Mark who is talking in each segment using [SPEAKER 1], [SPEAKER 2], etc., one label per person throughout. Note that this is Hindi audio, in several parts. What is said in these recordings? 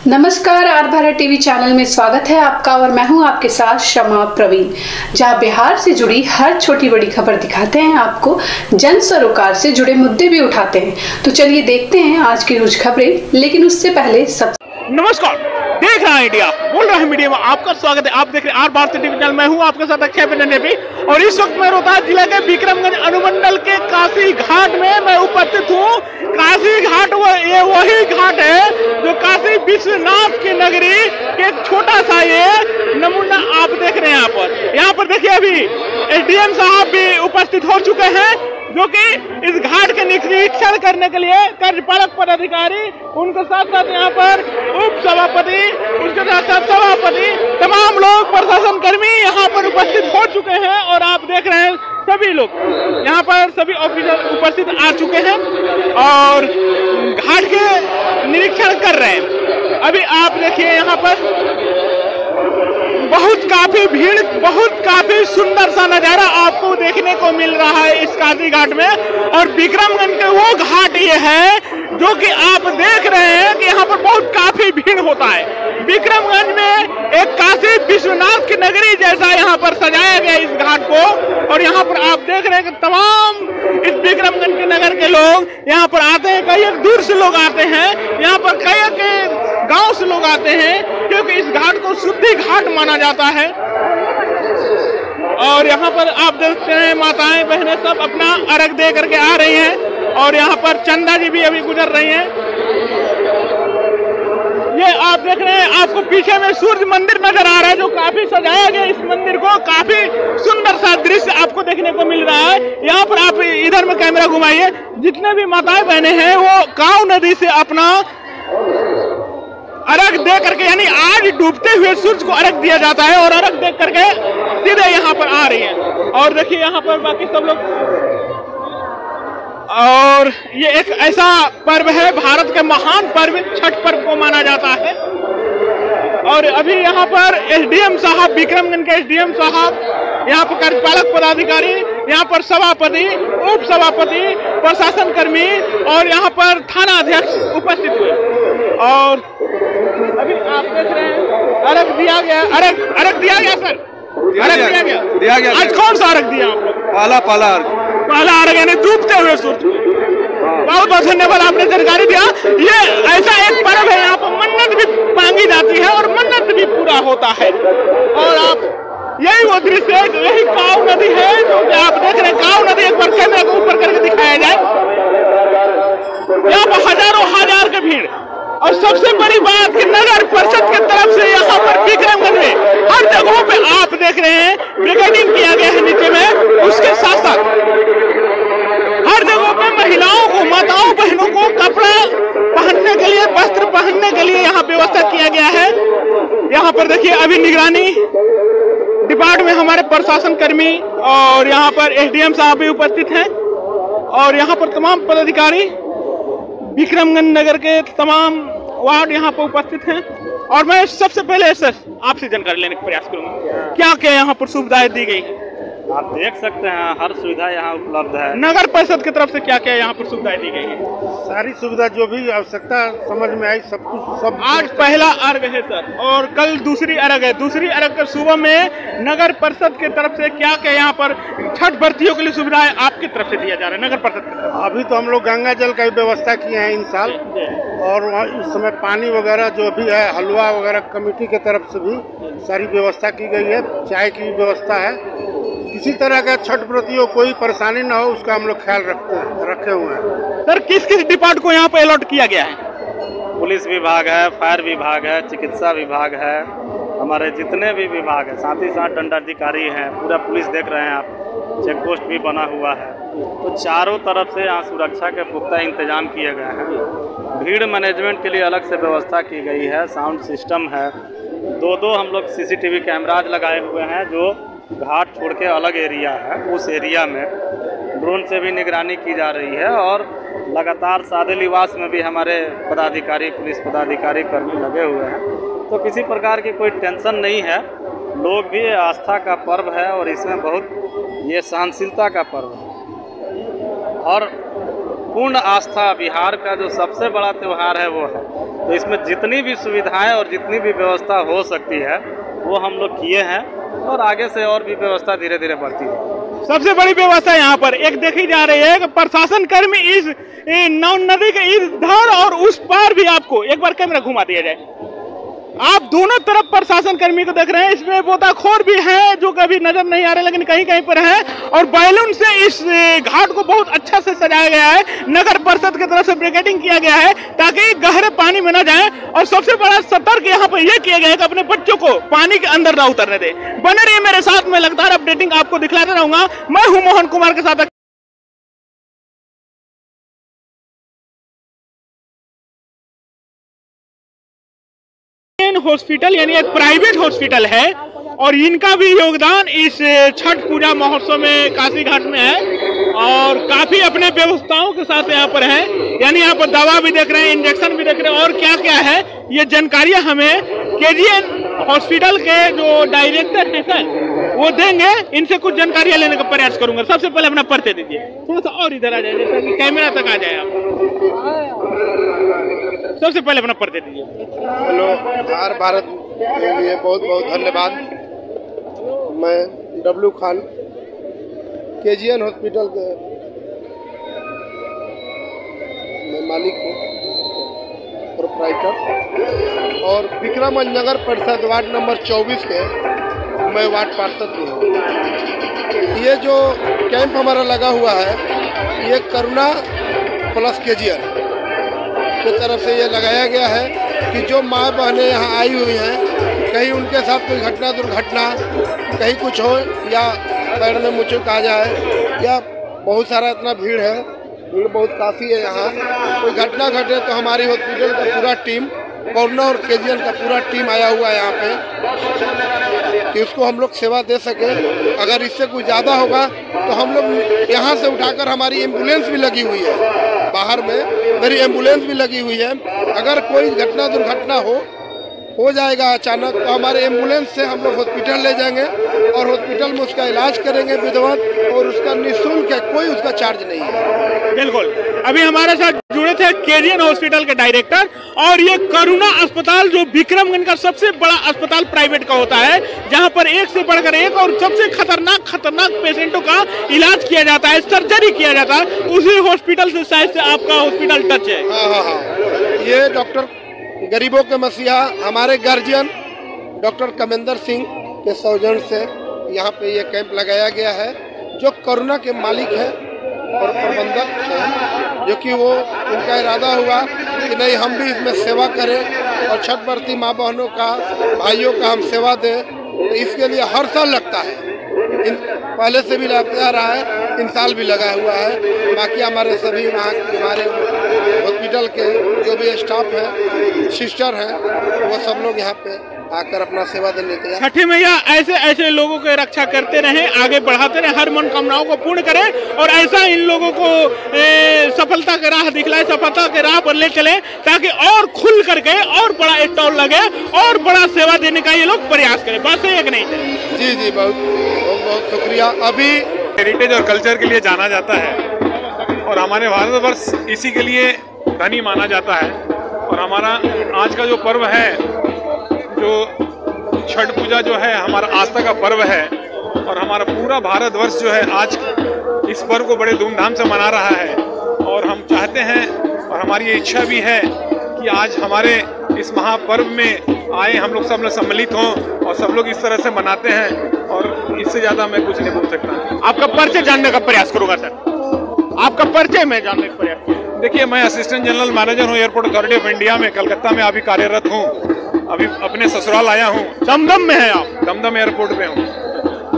[SPEAKER 1] नमस्कार, आर भारत टीवी चैनल में स्वागत है आपका और मैं हूं आपके साथ शमा प्रवीण, जहां बिहार से जुड़ी हर छोटी बड़ी खबर दिखाते हैं आपको, जन सरोकार से जुड़े मुद्दे भी उठाते हैं। तो चलिए देखते हैं आज की रोज खबरें, लेकिन उससे पहले
[SPEAKER 2] नमस्कार, देख रहा है इंडिया, बोल रहा है मीडिया में आपका स्वागत है। आप देख रहे हैं आर भारत टीवी चैनल। मैं हूं आपके साथ अक्षय भी और इस वक्त मैं रोहतास जिला के विक्रमगंज अनुमंडल के काशी घाट में मैं उपस्थित हूं। काशी घाट ये वही घाट है जो काशी विश्वनाथ की नगरी के एक छोटा सा ये नमूना आप देख रहे हैं। यहाँ पर देखिए अभी एसडीएम साहब भी उपस्थित हो चुके हैं, जो कि इस घाट के निरीक्षण करने के लिए कार्यपालक पदाधिकारी, उनके साथ साथ यहाँ पर उप सभापति, उसके साथ साथ सभापति, तमाम लोग प्रशासन कर्मी यहाँ पर उपस्थित हो चुके हैं। और आप देख रहे हैं सभी लोग यहाँ पर सभी ऑफिसर उपस्थित आ चुके हैं और घाट के निरीक्षण कर रहे हैं। अभी आप देखिए यहाँ पर बहुत काफी भीड़, बहुत काफी सुंदर सा नजारा आपको देखने को मिल रहा है इस काशी घाट में। और विक्रमगंज के वो घाट ये है जो कि आप देख रहे हैं कि यहाँ पर बहुत काफी भीड़ होता है। विक्रमगंज में एक काशी विश्वनाथ की नगरी जैसा यहाँ पर सजाया गया इस घाट को। और यहाँ पर आप देख रहे हैं कि तमाम इस विक्रमगंज के नगर के लोग यहाँ पर आते हैं। कई दूर से लोग आते हैं, यहाँ पर कई गांव से लोग आते हैं, क्योंकि इस घाट को शुद्धि घाट माना जाता है। और यहाँ पर आप देखते हैं माताएं बहनें सब अपना अर्घ दे करके आ रही हैं। और यहाँ पर चंदा जी भी अभी गुजर रही हैं। ये आप देख रहे हैं, आपको पीछे में सूर्य मंदिर नजर आ रहा है जो काफी सजाया गया। इस मंदिर को काफी सुंदर सा दृश्य आपको देखने को मिल रहा है। यहाँ पर आप इधर में कैमरा घुमाइए, जितने भी माताएं बहनें हैं वो काऊ नदी से अपना अर्घ दे करके, यानी आज डूबते हुए सूर्य को अर्घ दिया जाता है और अर्घ दे करके सीधे यहाँ पर आ रही है। और देखिए यहाँ पर बाकी सब लोग, और ये एक ऐसा पर्व है, भारत के महान पर्व छठ पर्व को माना जाता है। और अभी यहाँ पर एसडीएम साहब, विक्रमगंज के एसडीएम साहब, यहाँ पर कार्यपालक पदाधिकारी, यहाँ पर सभापति, उप सभापति, प्रशासन कर्मी और यहाँ पर थाना अध्यक्ष उपस्थित हुए। और अभी आप देख रहे हैं अर्घ दिया गया। अर्घ दिया गया सर, अर्घ दिया गया। आज कौन सा अर्घ दिया आप लोग? पहला अर्घ यानी डूबते हुए सूर्य। बहुत बहुत धन्यवाद, आपने जानकारी दिया। ये ऐसा एक पर्व है, यहाँ पर मन्नत भी मांगी जाती है और मन्नत भी पूरा होता है। और आप यही वो दृश्य है, यही काऊ नदी है जो आप देख रहे हैं। काऊ नदी एक बार कैमरा को ऊपर करके दिखाया जाए। यहाँ पर हजारों हजार की भीड़। और सबसे बड़ी बात कि नगर परिषद की तरफ से यहाँ पर विक्रमगंज में हर जगहों पे आप देख रहे हैं ब्रिगेडिंग किया गया है नीचे में। उसके साथ साथ हर जगहों पे महिलाओं को, माताओं बहनों को कपड़ा पहनने के लिए, वस्त्र पहनने के लिए यहाँ व्यवस्था किया गया है। यहाँ पर देखिए अभी निगरानी डिपार्टमेंट में हमारे प्रशासन कर्मी और यहाँ पर एसडीएम साहब भी उपस्थित हैं। और यहाँ पर तमाम पदाधिकारी विक्रमगंज नगर के तमाम वार्ड यहाँ पर उपस्थित हैं। और मैं सबसे पहले सर आपसे जानकारी लेने का प्रयास करूंगा, क्या क्या यहाँ पर सुविधाएं दी गई है?
[SPEAKER 3] आप देख सकते हैं हर सुविधा यहाँ उपलब्ध है।
[SPEAKER 2] नगर परिषद की तरफ से क्या क्या यहाँ पर सुविधाएं दी गई है?
[SPEAKER 4] सारी सुविधा जो भी आवश्यकता समझ में आई, सब कुछ सब।
[SPEAKER 2] आज पहला अर्घ है सर और कल दूसरी अर्घ है। दूसरी अर्घ के सुबह में नगर परिषद की तरफ से क्या क्या यहाँ पर छठ व्रतियों के लिए सुविधाएं आपकी तरफ से दिया जा रहा है नगर परिषद की तरफ?
[SPEAKER 4] अभी तो हम लोग गंगा जल का व्यवस्था किए हैं इन साल। और इस समय पानी वगैरह जो भी है, हलवा वगैरह कमेटी की तरफ से भी सारी व्यवस्था की गई है। चाय की व्यवस्था है। किसी तरह का छठ व्रतियों कोई परेशानी ना हो, उसका हम लोग ख्याल रखे हुए हैं।
[SPEAKER 2] सर किस किस डिपार्टमेंट को यहाँ पे अलॉट किया गया है?
[SPEAKER 3] पुलिस विभाग है, फायर विभाग है, चिकित्सा विभाग है, हमारे जितने भी विभाग है, साथ ही साथ दंडाधिकारी हैं, पूरा पुलिस देख रहे हैं आप, चेक पोस्ट भी बना हुआ है। तो चारों तरफ से यहाँ सुरक्षा के पुख्ता इंतजाम किए गए हैं। भीड़ मैनेजमेंट के लिए अलग से व्यवस्था की गई है, साउंड सिस्टम है, दो हम लोग सीसीटीवी कैमराज लगाए हुए हैं जो घाट छोड़ के अलग एरिया है, उस एरिया में ड्रोन से भी निगरानी की जा रही है। और लगातार सादे लिबास में भी हमारे पदाधिकारी, पुलिस पदाधिकारी, कर्मी लगे हुए हैं। तो किसी प्रकार की कोई टेंशन नहीं है। लोग भी आस्था का पर्व है और इसमें बहुत ये सहनशीलता का पर्व है। और पूर्ण आस्था, बिहार का जो सबसे बड़ा त्यौहार है वो है। तो इसमें जितनी भी सुविधाएं और जितनी भी व्यवस्था हो सकती है वो हम लोग किए हैं और आगे से और भी व्यवस्था धीरे धीरे बढ़ती है।
[SPEAKER 2] सबसे बड़ी व्यवस्था यहाँ पर एक देखी जा रही है कि प्रशासन कर्मी इस नौ नदी के इधर और उस पार भी आपको एक बार कैमरा घुमा दिया जाए। आप दोनों तरफ प्रशासन कर्मी को देख रहे हैं, इसमें गोताखोर भी है जो कभी नजर नहीं आ रहे लेकिन कहीं कहीं पर है, और बैलून से इस घाट को बहुत अच्छा से सजाया गया है। नगर परिषद की तरफ से ब्रिकेटिंग किया गया है ताकि गहरे पानी में न जाए, और सबसे बड़ा सतर्क यहाँ पर यह किया गया है कि अपने बच्चों को पानी के अंदर न उतरने दे। बने रहिए मेरे साथ, में लगातार अपडेटिंग आपको दिखलाता रहूंगा। मैं हूं मोहन कुमार के साथ। हॉस्पिटल यानी एक प्राइवेट हॉस्पिटल है और इनका भी योगदान इस छठ पूजा महोत्सव में काशी घाट में है, और काफी अपने व्यवस्थाओं के साथ यहाँ पर है। यानी यहाँ पर दवा भी देख रहे हैं, इंजेक्शन भी देख रहे हैं, और क्या क्या है ये जानकारियां हमें केजीएन हॉस्पिटल के जो डायरेक्टर हैं सर वो देंगे। इनसे कुछ जानकारियां लेने का प्रयास करूंगा। सबसे पहले अपना परिचय दीजिए, थोड़ा सा और इधर आ जाए जैसा कि कैमरा तक आ जाए आप। सबसे पहले अपना परिचय दीजिए।
[SPEAKER 4] हेलो, बिहार भारत के लिए बहुत बहुत धन्यवाद। मैं डब्लू खान केजीएन हॉस्पिटल के मैं मालिक हूँ, प्रोप्राइटर, और विक्रमगंज नगर परिषद वार्ड नंबर 24 के मैं वार्ड पार्षद भी हूँ। ये जो कैंप हमारा लगा हुआ है ये करुणा प्लस केजीएन की तरफ से ये लगाया गया है कि जो माँ बहनें यहाँ आई हुई हैं, कहीं उनके साथ कोई घटना दुर्घटना कहीं कुछ हो या पैर में मुचुक आ जाए या बहुत सारा इतना भीड़ है, भीड़ बहुत काफ़ी है यहाँ, कोई घटना घटे तो हमारी हॉस्पिटल का पूरा टीम, करुणा और केजीएन का पूरा टीम आया हुआ है यहाँ पे कि उसको हम लोग सेवा दे सके। अगर इससे कुछ ज़्यादा होगा तो हम लोग यहाँ से उठाकर, हमारी एम्बुलेंस भी लगी हुई है बाहर में, मेरी एम्बुलेंस भी लगी हुई है। अगर कोई घटना दुर्घटना हो जाएगा अचानक तो हमारे एम्बुलेंस से हम लोग हॉस्पिटल ले जाएंगे और हॉस्पिटल में उसका इलाज करेंगे विधिवत, और उसका निःशुल्क है, कोई उसका चार्ज नहीं है।
[SPEAKER 2] बिल्कुल। अभी हमारे साथ जुड़े थे केजीएन हॉस्पिटल के डायरेक्टर, और ये करुणा अस्पताल जो विक्रमगंज का सबसे बड़ा अस्पताल प्राइवेट का होता है, जहां पर एक से बढ़कर एक और सबसे खतरनाक पेशेंटों का इलाज किया जाता है, सर्जरी किया जाता है, उसी हॉस्पिटल से शायद से आपका हॉस्पिटल टच है।
[SPEAKER 4] हाँ, ये डॉक्टर गरीबों के मसीहा हमारे गार्जियन डॉक्टर कमेंदर सिंह के सौजन्य से यहाँ पे ये कैंप लगाया गया है, जो करुणा के मालिक है और प्रबंधक है, जो कि वो उनका इरादा हुआ कि नहीं हम भी इसमें सेवा करें और छठ व्रती माँ बहनों का, भाइयों का हम सेवा दें। तो इसके लिए हर साल लगता है, पहले से भी लगता रहा है, इन साल भी लगा हुआ है। बाकी हमारे सभी वहाँ हमारे हॉस्पिटल के जो भी स्टाफ है, सिस्टर हैं, वो सब लोग यहाँ पे आकर अपना सेवा देने के लिए।
[SPEAKER 2] छठी मैया ऐसे लोगों की रक्षा करते रहे, आगे बढ़ाते रहे, हर मनोकामनाओं को पूर्ण करें, और ऐसा इन लोगों को सफलता के राह दिखलाए, सफलता के राह पर ले चले, ताकि और खुल करके और बड़ा स्टॉल लगे और बड़ा सेवा देने का ये लोग प्रयास करें। बस एक नहीं।
[SPEAKER 4] जी, बहुत शुक्रिया। अभी
[SPEAKER 5] हेरिटेज और कल्चर के लिए जाना जाता है और हमारे भारतवर्ष इसी के लिए धनी माना जाता है, और हमारा आज का जो पर्व है, जो छठ पूजा जो है, हमारा आस्था का पर्व है, और हमारा पूरा भारतवर्ष जो है आज इस पर्व को बड़े धूमधाम से मना रहा है। और हम चाहते हैं और हमारी ये इच्छा भी है कि आज हमारे इस महापर्व में आए हम लोग सब लोग सम्मिलित हों और सब लोग इस तरह से मनाते हैं, और इससे ज़्यादा मैं कुछ नहीं बोल सकता।
[SPEAKER 2] आपका परिचय जानने का प्रयास करूंगा सर, आपका परिचय मैं जानने का प्रयास करूँगा।
[SPEAKER 5] देखिए, मैं असिस्टेंट जनरल मैनेजर हूँ एयरपोर्ट अथॉरिटी ऑफ इंडिया में, कलकत्ता में अभी कार्यरत हूँ। अभी अपने ससुराल आया हूँ।
[SPEAKER 2] दमदम में है आप?
[SPEAKER 5] दमदम एयरपोर्ट पे हूँ।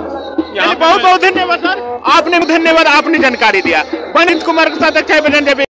[SPEAKER 2] यहाँ बहुत बहुत धन्यवाद सर, आपने जानकारी दिया। वनित कुमार के साथ अच्छा